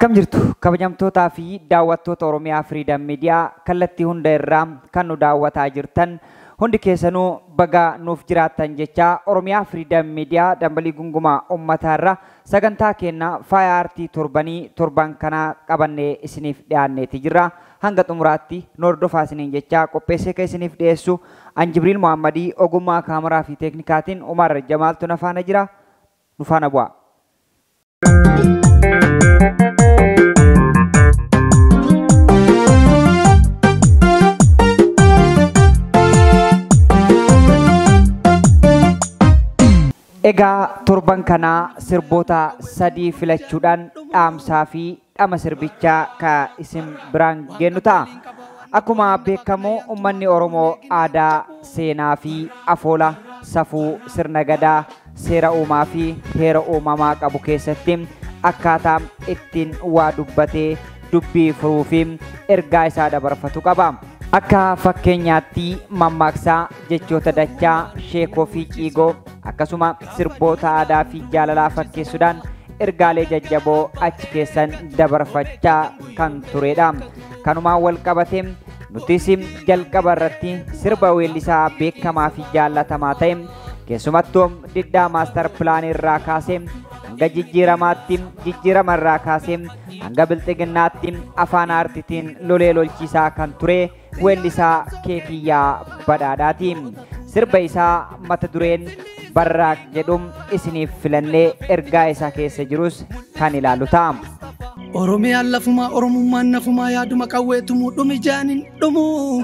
Akkam jirtu kabajamtootaa fi daawwattoota Oromiyaa Freedom Media kallattii hunda irraa kan nu daawwataa jirtan hundi keessanuu baga nuuf jiraattan jecha Oromiyaa Freedom Media dambalii gungumaa uummataa irra sagantaa kenna faaya aartii torban kana qabannee isiniif dhiyaanneeti jirra. Hanga xumuraatti nu hordofaa isiniin jecha qopheessee kan isiniif dhiyeessu an Jibriil Muhammadii ogummaa kaameraa fi teeknikaatiin Umar Jamaaltu na faana jira. Nu faana bu'aa. Egaa torban kana sirboota sadii filachuudhaan dhaamsaa fi dhama sirbichaa ka isin biraan geennu ta'a. Akkuma beekamu uummanni Oromoo aadaa, seenaa fi afoola, safuu, sirna gadaa, seera uumaa fi heera uumamaa qabu keessatti akkaataa ittiin waa dubbatee dubbii furuu fi ergaa isaa dabarfatu qaba. Akka fakkeenyaatti mammaaksaa, jechoota dachaa, sheekoo fi ciigoo akkasuma sirboota aadaa fi jaalalaa fakkeessuudhaan ergaalee jajjaboo achi keessan dabarfachaa kan turedha. Kanumaan wal qabatee nutis jalqaba irratti sirba weellisaa beekamaa fi jaallatamaa ta'e keessumattuu diddaa maastar pilaanii irraa kaasee hanga jijjiirama irraa kaasee hanga bilxiginnaatti afaan aartiitiin lolee lolchiisaa kan ture weellisaa Keekiyyaa Badhaadhaati. Sirba isaa mata dureen Barraaq jedhum isiniif filannee ergaa isaa keessa jirus kan ilaalu ta'a. Oromiyaan lafumaa Oromummaan nafumaa yaaduma qawweetumuu dhumi jaanin dhumu.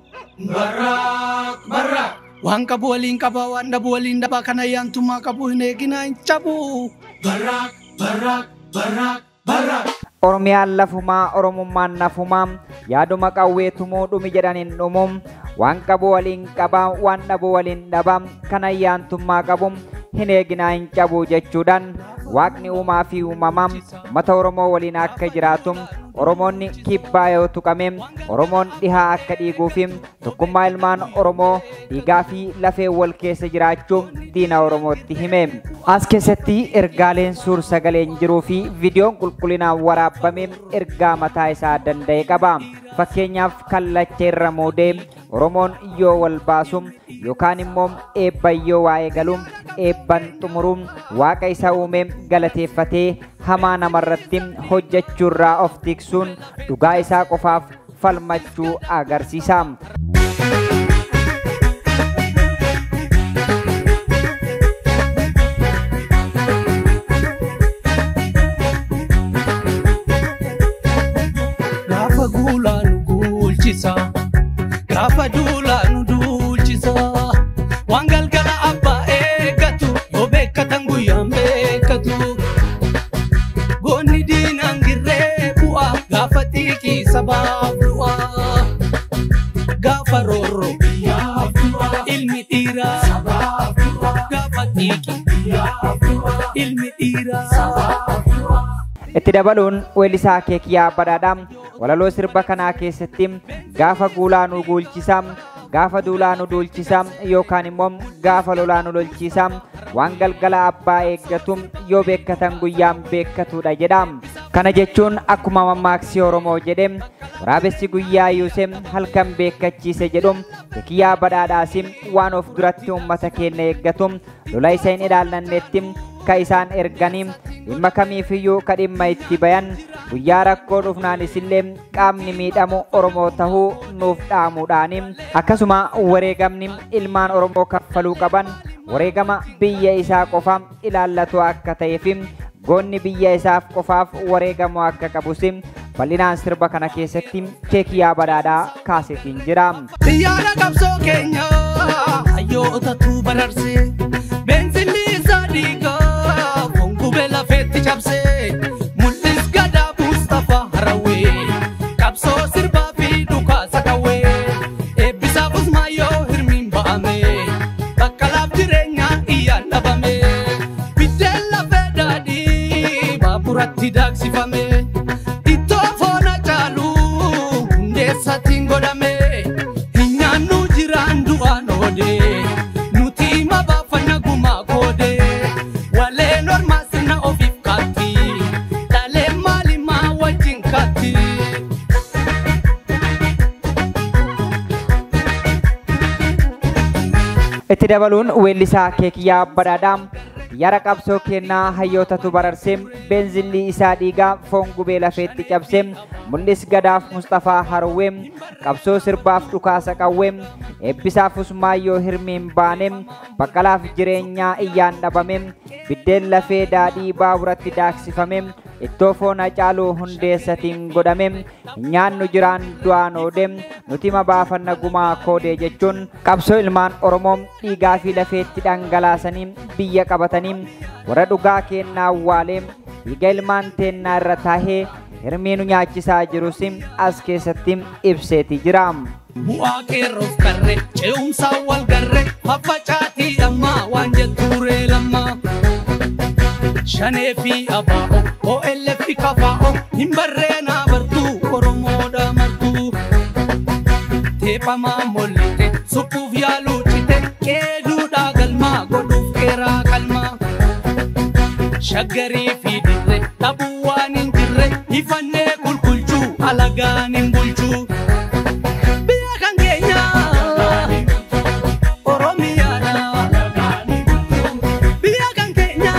Barraaq barraaq. Waan qabu waliin qabaa waan dhabu waliin dhabaa kana yaantummaa qabu hin eeginaa hin cabu. Barraaq barraaq barraaq barraaq. Oromiyaan lafumaa Oromummaan nafumaa yaaduma qawweetumuu dhumi jedhanin dhumuum. Waan qabu waliin qabaa waan dhabu waliin dhabaa kana yaantummaa qabu hin eeginaa hin cabu jechuudhaan waaqni uumaa fi uumamaa uummata Oromoo waliin akka jiraatu Oromoonni kibbaa yoo tuqame Oromoon dhihaa akka dhiiguu fi tokkummaa ilmaan Oromoo dhiigaa fi lafee wal keessa jiraachuu diina Oromootti hime. As keessatti ergaaleen suur sagaleen jiruu fi viidiyoon qulqullinaan waraabame ergaa mataa isaa danda'e qaba. Fakkeenyaaf kallacha irra muudee Oromoon yoo wal baasu yookaan immoo eebban yoo waa'ee galu eebban xumuru waaqa isa uume galateeffatee hamaa namarratti hojjechuurraa of tiksuun dhugaa isaa qofaaf falmachuu agarsiisa. Gaafa guulaan guulchisa. Gaafa duulaan duulchisa. Waan galgala abbaa eeggatu yoo beekkatan guyyaan beekkatu. Goonni diinaan girree bu'aa gaafa xiiqii sabaaf du'aa. Gaafa roorroo biyyaaf du'aa ilmi dhiiraa sabaaf du'aa. Gaafa xiiqii biyyaaf du'aa ilmi dhiiraa sabaaf du'aa. Itti dabaluun weellisaa Keekiyyaa Badhaadhaa walaloo sirba kanaa keessatti gaafa guulaa nu guulchisa, gaafa duulaa nu duulchisa yookaan immoo gaafa lolaa nu lolchiisa waan galgala abbaa eeggatu yoo beekkatan guyyaan beekkatudha jedha. Kana jechuun akkuma mammaaksi Oromoo jedhe waraabessi guyyaa yuuse halkan beekkachiise jedhu Keekiyyaa Badhaadhaas waan of duratti uummata keenya eeggatu lola isa hin ilaallannetti ka isaan erganii dhimma kamiifiyyuu ka dhimma itti bayan guyyaa rakkoo dhufnaanis illee qaamni miidhamu Oromoo tahuu nuuf dhaamuudhaani akkasuma wareegamni ilmaan Oromoo kaffaluu qaban wareegama biyya isaa qofa ilaallatu akka ta'eef goonni biyya isaaf qofaaf wareegamu akka qabus bal'inaan sirba kana keessatti Keekiyyaa Badhaadhaa kaasetiin jira. Biyyaara qabsoo keenya hayyootatu bararsee beensilli isaa dhiigaa. Lafetti cabsee mul'is gadaa Mustafaa Harawee qabsoo sirbaa fi dhukaasa qawwee eebbisaaf usmaayyoo hirmiin ba'ame bakka laaf jireenyaa iyyaan dhabame biddeen lafee daadhii baaburatti daaksifame ittoo foona caaluu hundeessatiin godhame hin nyaannu jiraan du'aan oodee nuti hima baafanna gumaa koodee walee normaa. Ofiif kaatti dhalee maali maa itti dabaluun weellisaa Keekiyyaa Badhaadhaa yara qabsoo kennaa hayyootatu bararsee benzinli isaa dhiigaa foon gubee lafeetti cabsee mul'is gadaaf Mustafaa Harowwee qabsoo sirbaaf dhukaasa qawwee eebbisaaf Usmaayyoo hirmiin baane baqqalaaf jireenyaa iyyaan dhabame biddeen lafee daadhii baaburatti daaksifame ittoo foon Hacaaluu hundeessatiin godhame nyaannu jiraan du'aan oode nuti mabaafanna gumaa koodee jechuun qabsoo ilmaan Oromoo dhiigaa fi lafeetti dhangalaasanii biyya qabatanii warra dhugaa kennaa awwaalee dhiiga ilmaan teennaa irra taahee hirmiinu nyaachisaa jirus as keessatti ibseeti jira. Bu'aa qeerroof qarree ce'umsaa wal garree faffacaatii ammaa waan jettuuree lammaa. Shanee fi abaa'oo OLF fi kafaa'oo hin barreenaa bartuu Oromoodha martuu. Teephamaa mollite suphuuf yaaluu cite qeeduudhaa galmaa godhuuf qeeraa qalmaa. Shaggarii fi dirree dhabuu waan hin jirre ifannee qulqulchuu alagaan hin bulchuu. Biyya kan keenya Oromiyaadha. Biyya kan keenya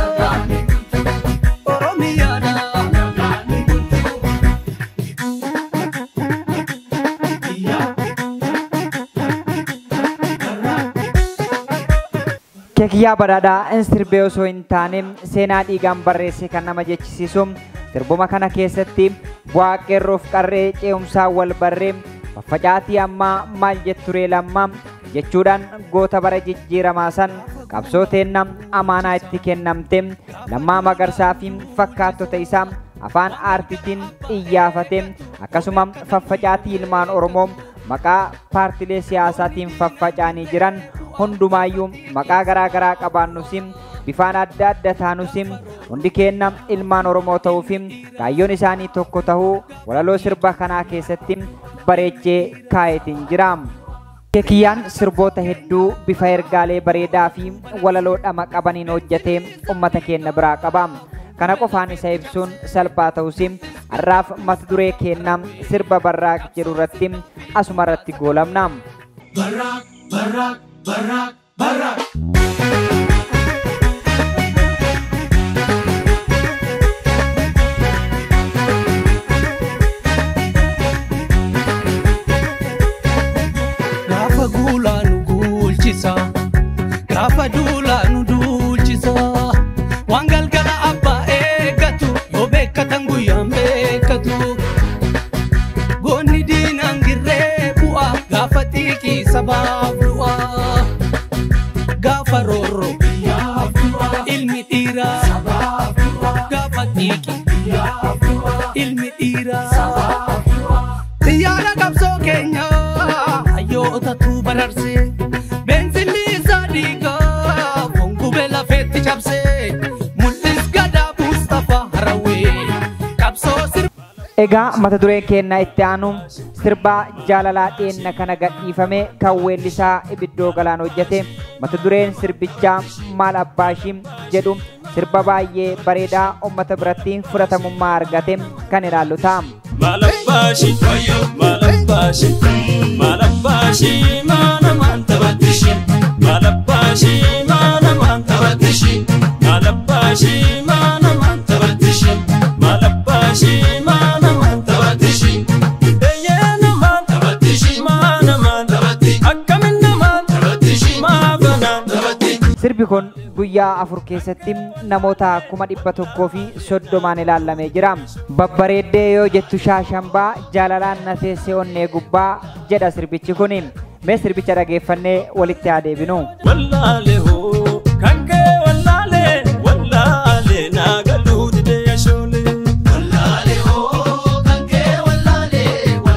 Oromiyaadha. Keekiyyaa Badhaadhaa sirbee osoo hin taane seenaa dhiigaan barreesse kan nama jechisiisu sirbuma kana keessatti bu'aa qeerroof qarree ce'umsaa wal barree faffacaatii ammaa maal jetturee lammaa jechuudhaan goota bara jijjiiramaa san qabsoo teenna amaanaa itti kennamte Lammaa Magarsaa fi fakkaattota isaa afaan aartiitiin iyyaafate akkasuma faffacaatii ilmaan Oromoo maqaa paartilee siyaasaatiin faffaca'anii jiran hundumaayyuu maqaa garaa garaa qabaannus bifaan adda adda taanus hundi keenya ilmaan Oromoo ta'uuf kaayyoon isaanii tokko tahuu walaloo sirba kanaa keessatti bareechee kaayetiin jira. Keekiyyaan sirboota hedduu bifa ergaalee bareedaa fi walaloo dhama qabaniin hojjetee ummata keenya biraa qaba. Kana qofaan isa ibsuun salphaa ta'us har'aaf mata duree keenya sirba barraaq jedhu irratti asuma irratti goolabna. Barraaq, barraaq, barraaq, barraaq. Gaafa guulaa nu guulchisa, gaafa duulaa nu duulchisa. Waan galgala abbaa eeggatu yoo beekkatan guyyaan beekkatu. Goonni diinaan girree bu'aa gaafa xiiqii sabaaf du'aa. Gaafa roorroo biyyaaf du'aa ilmi dhiiraa sabaaf du'aa. Gaafa xiiqii biyyaaf du'aa ilmi dhiiraa sabaaf du'aa. Xiyyaara qabsoo keenyaa hayyootatu bararsee beensilli isaa dhiigaa foon gubee lafeetti cabsee mul'is gadaa Mustafaa Harowwee qabsoo sirba. Egaa mata duree keenya itti aanu sirba jaalalaa dheenna kana gadhiifame kan weellisaa Ibiddoo Galaan hojjete mata dureen sirbichaa maal abbaashii jedhu sirba baay'ee bareedaa ummata biratti fudhatamummaa argate kan ilaallu ta'a. Malabbashi, malabbashi, malabbashi, mana manta batishi. Malabbashi, mana manta batishi. Malabbashi, mana manta batishi. Malabbashi, mana manta batishi. Deyena manta batishi, mana manta batishi. Akkamina manta batishi, maafana batishi. Sirbi kun guyyaa 4 keessatti namoota 130 ilaalamee jira. Babbareeddee yoo jettu shaashambaa jaalalaan na teessee onnee gubbaa jedha sirbichi kun. Mee sirbicha dhageeffannee walitti haa deebinu. Wallaale hoo kanke wallaale naagaluu didee yashoolee. Wallaale hoo kanke wallaale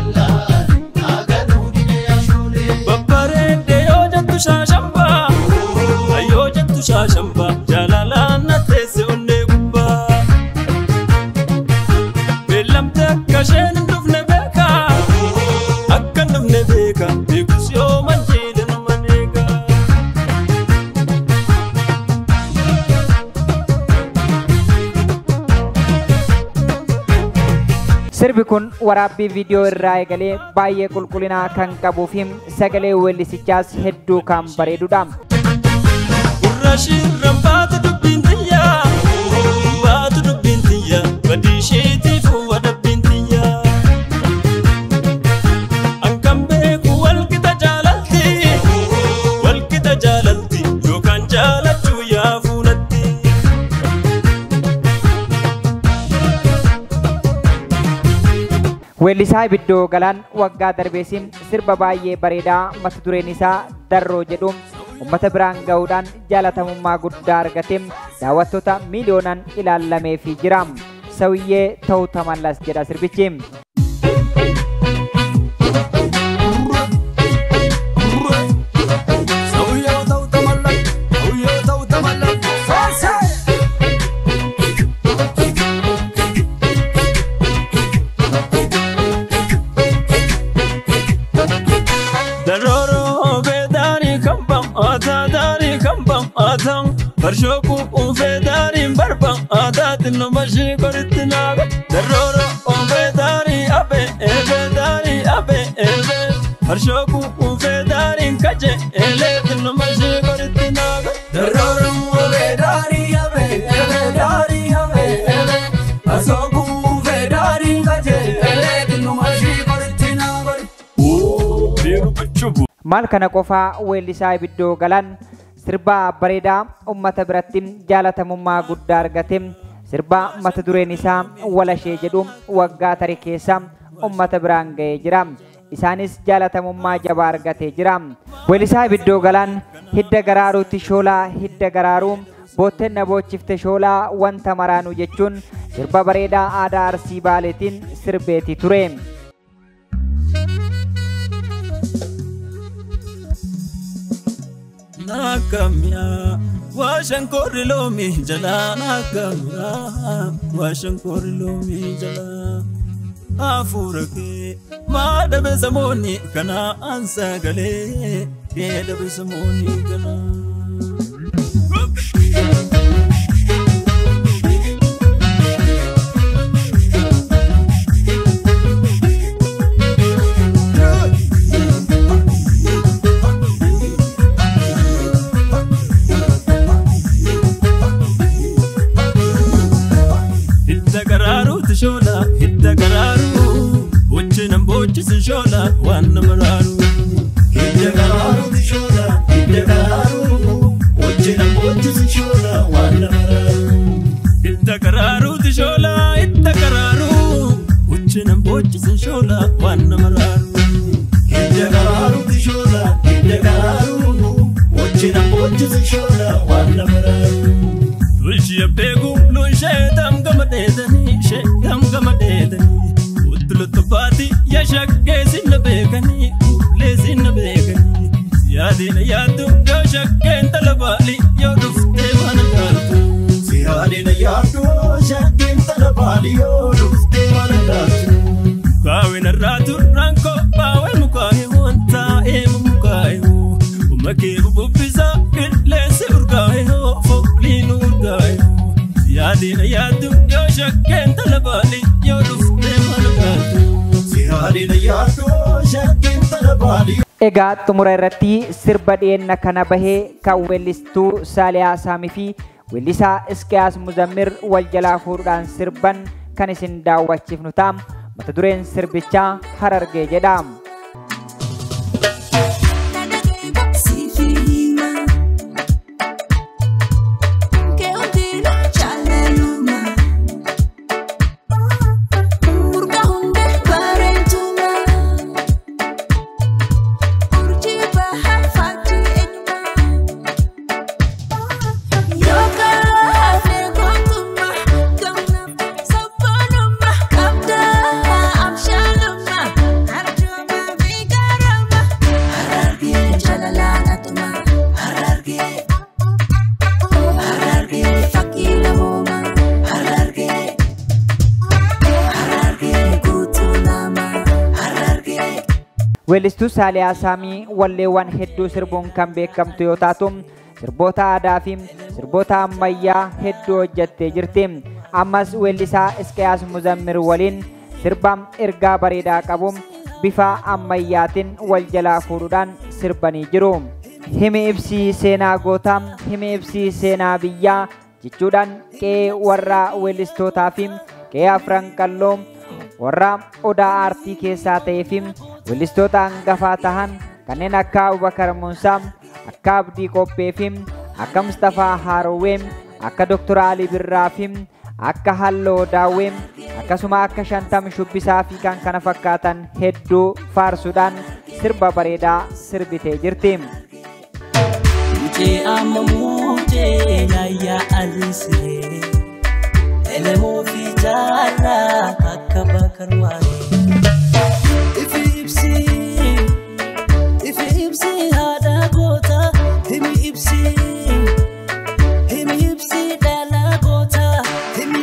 naagaluu didee yashoolee. Babbareeddee yoo jettu shaashambaa yoo jettu shaashambaa jaalalaan na teesse onnee gubbaa. Beellamte akka isheen hin dhufne beekaa akka hin dhufne beekaa beekus yoo manjiile nama neegaa. kun waraabbii viidiyoo irraa eegalee baay'ee qulqullinaa kan qabuu fi sagalee weellisichaas hedduu kan bareedudha. Urrashirran baatu dubbiin tiyyaa baatu dubbiin tiyyaa badii isheetiif wadabbiin tiyyaa Angam beeku walqixa jaalalti yookaan jaalachuu yaa fuulatti Weellisaa Ibiddoo Galaan waggaa darbeesiin sirba baay'ee bareedaa mata dureen isaa Darroo jedhu ummata biraan ga'uudhaan jaalatamummaa guddaa argate daawwattoota miiliyoonaan ilaallameefii jira. Sawiyyee ta'uu tamallas jedha sirbichi. Barshoku ufedari barbam adatin no bashi korittinaga daroro ufedari abe Barshoku ufedari kaje eletin no bashi korittinaga daroro ufedari abe Barshoku ufedari kaje eletin no bashi korittinaga biru bachubu Maal kana qofaa weellisaa Ibiddoo Galaan sirba bareedaa ummata biratti jaalatamummaa guddaa argate sirba mata dureen isaa Walashee jedhu waggaa tarii keessa ummata biraan ga'ee jira. Isaanis jaalatamummaa jabaa argatee jira. Weellisaa Ibiddoo Galaan hidda garaaruutti shoolaa hidda garaaruu bootteen na boochifte shoolaa wanta maraanuu jechuun sirba bareedaa aadaa Arsii Baaleetiin sirbeetii ture. Nakamya washankori lomi jala nakamya washankori lomi jala afurake mada besamoni kana ansagale keda besamoni kana hidda garaaru wajjinan boochisin shola waan maraaru hidda garaaru wajjinan boochisin shola waan maraaru hidda garaaru wajjinan boochisin shola waan maraaru hidda garaaru wajjinan boochisin shola waan maraaru Lushia pegu lushe dam gamadedani shedam gamadedani utlut pati ya shakke sin begani lesin begani yadina yadu yo shakke talabali yo dufte manatu yadina yadu shakke talabali yo dufte manatu kawina ratu ranko bawe mukai wonta mukai umake bubisa lesi urgai ho foklinu Yadina yadu yo shakken talabali yo dufte manatu Yadina yadu shakken talabali Egaa xumura irratti sirba dhiyeenna kana bahee kan weellistuu Saaliyaa Saamii fi weellisaa Isqiyaas Muzammir wal jalaa fuudhuudhaan sirban kan isin daawwachiifnu ta'a. Mata dureen sirbichaa Harargee jedha. Weellistuu Saaliyaa Saamii walleewwan hedduu sirbuun kan beekamtu yoo taatu sirboota aadaa fi sirboota ammayyaa hedduu hojjettee jirti. Ammas weellisaa Isqiyaas Muzammir waliin sirba ergaa bareedaa qabu bifa ammayyaatiin wal jalaa fuudhuudhaan sirbanii jiru. Himi ibsii seenaa gootaa, himi ibsii seenaa biyyaa jechuudhaan qe'ee warra weellistootaa fi qe'ee afran qalloo warra odaa aartii keessaa ta'ee fi weellistoota hangafaa tahan kanneen akka Abubakar Muunsaa, akka Abdii Qophee fi akka Mustafaa Haarowwee, akka Dr. Ali Birraa fi akka Halloo Daawwee akkasuma akka Shantam Shubbisaa fi kan kana fakkaatan hedduu faarsuudhaan sirba bareedaa sirbitee jirti. Muje amamuje naya alisire elemo fi jara akka bakarwani Ifi ipsi hada gota himi ipsi dala gota himi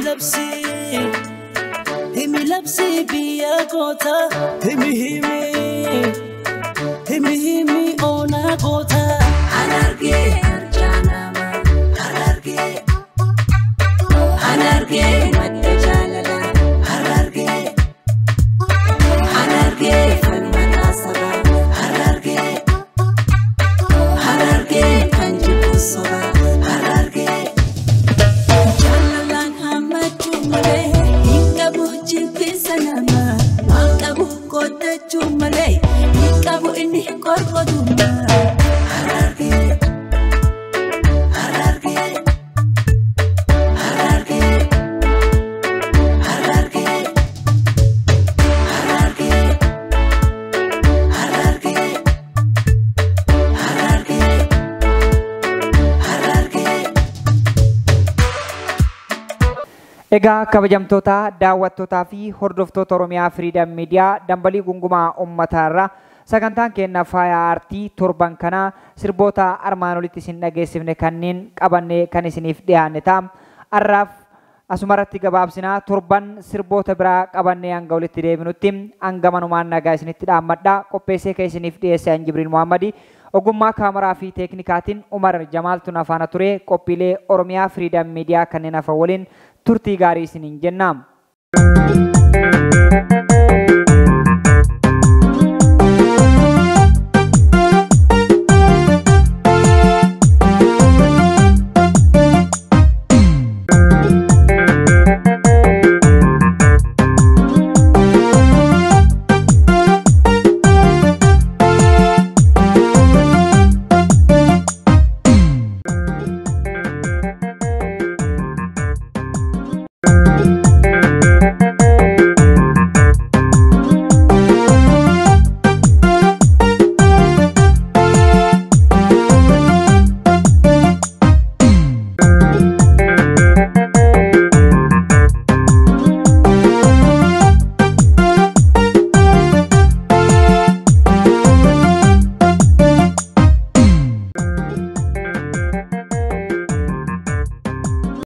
lapsi biya gota himi ona gota Hararge madda jalala Hararge falmata saba Hararge kanjibu soba Hararge jalalan hamatu male hikabu jibisa nama makabu kota chumale hikabu ini korkoduma Egaa kabajamtoota daawwattootaa fi hordoftoota Oromiyaa Freedom Media dambalii gungumaa ummataarraa sagantaan keenya faaya aartii torban kana sirboota armaan olitti isin dhageessifne kanneen qabannee kan isiniif dhiyaanne ta'a. Har'aaf asumarratti gabaabsinaa torban sirboota biraa qabannee hanga walitti deebinutti hanga manumaan nagaa isinitti dhaammadha. Qopheessee kan isiniif dhiyeesse Jibriil Muhammadi. Ogummaa kaameraa fi teeknikaatiin Umar Jamaaltu nafaana ture. Qophiilee Oromiyaa Freedom Media kanneen hafa waliin turtii gaarii isiniin jenna.